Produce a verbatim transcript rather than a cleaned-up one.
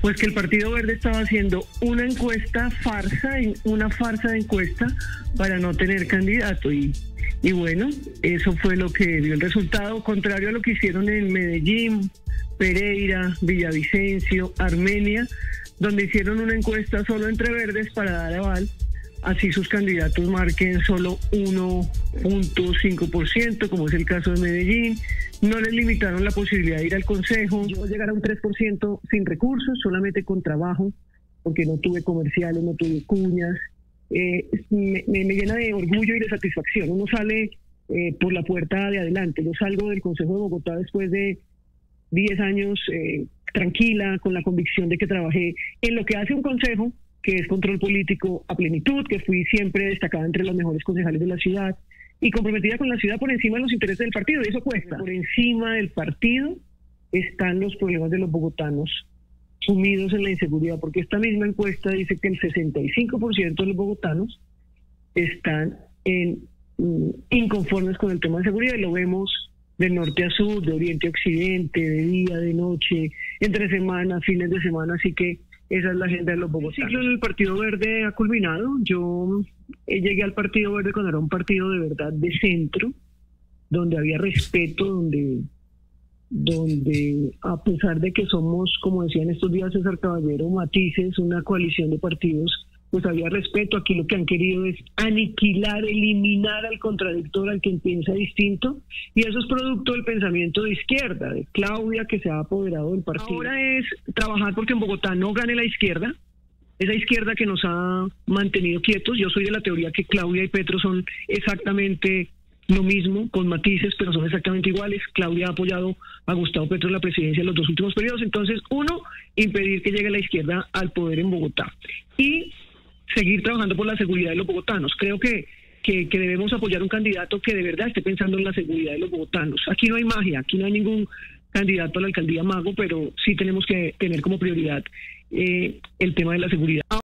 Pues que el Partido Verde estaba haciendo una encuesta farsa, una farsa de encuesta para no tener candidato y, y bueno, eso fue lo que dio el resultado, contrario a lo que hicieron en Medellín, Pereira, Villavicencio, Armenia, donde hicieron una encuesta solo entre verdes para dar aval, así sus candidatos marquen solo uno punto cinco por ciento, como es el caso de Medellín. No les limitaron la posibilidad de ir al consejo. Yo llegar a un tres por ciento sin recursos, solamente con trabajo, porque no tuve comerciales, no tuve cuñas. Eh, me, me, me llena de orgullo y de satisfacción. Uno sale eh, por la puerta de adelante. Yo salgo del Consejo de Bogotá después de diez años eh, tranquila, con la convicción de que trabajé en lo que hace un consejo, que es control político a plenitud, que fui siempre destacada entre los mejores concejales de la ciudad y comprometida con la ciudad por encima de los intereses del partido, y eso cuesta. Por encima del partido están los problemas de los bogotanos sumidos en la inseguridad, porque esta misma encuesta dice que el sesenta y cinco por ciento de los bogotanos están en, mm, inconformes con el tema de seguridad, y lo vemos del norte a sur, de oriente a occidente, de día, de noche, entre semanas, fines de semana, así que esa es la agenda de los bogotanos. El ciclo en el Partido Verde ha culminado. Yo eh, llegué al Partido Verde cuando era un partido de verdad de centro, donde había respeto, donde, donde a pesar de que somos, como decía en estos días César Caballero, matices, una coalición de partidos, pues había respeto. Aquí lo que han querido es aniquilar, eliminar al contradictor, al que piensa distinto, y eso es producto del pensamiento de izquierda, de Claudia, que se ha apoderado del partido. Ahora es trabajar porque en Bogotá no gane la izquierda, esa izquierda que nos ha mantenido quietos. Yo soy de la teoría que Claudia y Petro son exactamente lo mismo, con matices, pero son exactamente iguales. Claudia ha apoyado a Gustavo Petro en la presidencia en los dos últimos periodos. Entonces, uno, impedir que llegue la izquierda al poder en Bogotá, y seguir trabajando por la seguridad de los bogotanos. Creo que, que, que debemos apoyar un candidato que de verdad esté pensando en la seguridad de los bogotanos. Aquí no hay magia, aquí no hay ningún candidato a la alcaldía mago, pero sí tenemos que tener como prioridad eh, el tema de la seguridad.